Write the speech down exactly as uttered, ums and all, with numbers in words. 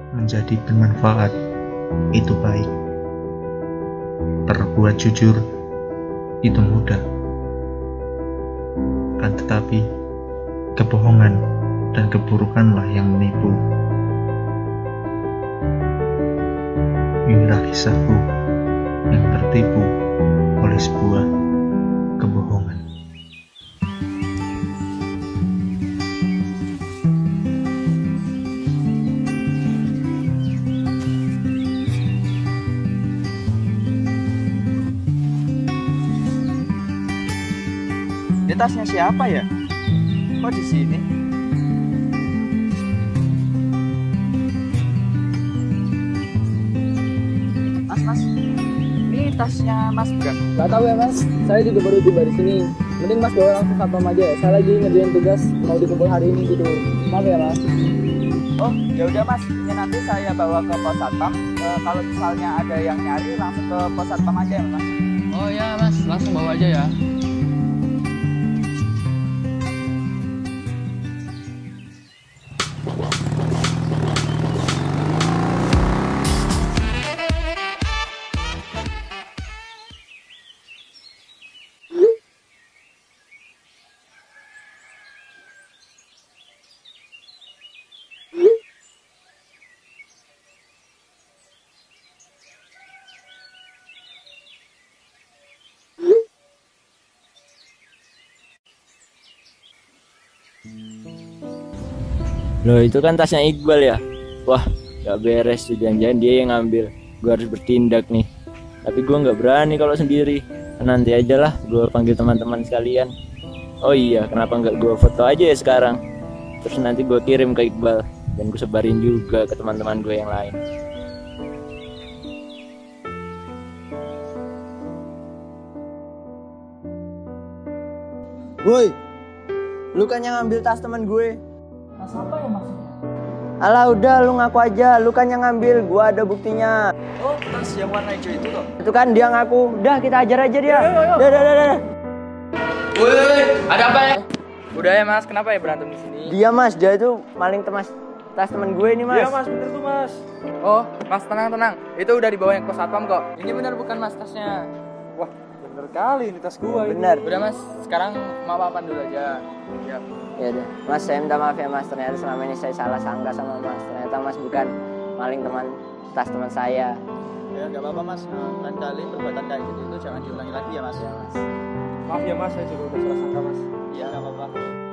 menjadi bermanfaat itu baik. Berbuat jujur itu mudah, kan tetapi kebohongan dan keburukanlah yang menipu. Inilah kisahku yang tertipu oleh sebuah kebohongan. Ini tasnya siapa ya? Kok di sini? Mas, mas, ini tasnya Mas bukan? Gak tahu ya mas, saya juga baru tiba di sini. Mending mas bawa langsung satpam aja. Saya lagi ngerjain tugas mau dikumpul hari ini gitu. Maaf ya mas. Oh, ya udah mas. Ini nanti saya bawa ke pos satpam. E, kalau misalnya ada yang nyari langsung ke pos satpam aja ya mas. Oh ya mas, langsung bawa aja ya. Loh itu kan tasnya Iqbal ya. Wah gak beres tuh, jangan-jangan dia yang ngambil. Gue harus bertindak nih. Tapi gue gak berani kalau sendiri. Nanti aja lah gue panggil teman-teman sekalian. Oh iya, kenapa gak gue foto aja ya sekarang. Terus nanti gue kirim ke Iqbal. Dan gue sebarin juga ke teman-teman gue yang lain. Woi, lu kan yang ngambil tas teman gue. Mas apa ya maksudnya? Alah udah, lu ngaku aja, lu kan yang ngambil, gua ada buktinya. Oh tas yang warna hijau itu loh. Itu kan dia ngaku, udah kita ajar aja dia. Udah, udah, udah, udah. Woi, ada apa ya? Udah ya mas, kenapa ya berantem di sini? Dia mas, dia itu maling temas tas teman gue nih mas. Iya mas, bener tuh mas. Oh, mas tenang tenang, itu udah dibawa yang pos satpam kok. Ini bener bukan mas tasnya? Wah, bener kali ini tas gua ini. Bener. Udah mas, sekarang maaf-maafan dulu aja. Siap. Ya udah, mas saya minta maaf ya mas, ternyata selama ini saya salah sangka sama mas. Ternyata mas bukan maling teman tas teman saya. Ya nggak apa-apa mas, lain kali perbuatan kayak gitu itu jangan diulangi lagi ya mas. Ya mas. Maaf ya mas, saya juga udah salah sangka mas. Iya nggak apa-apa.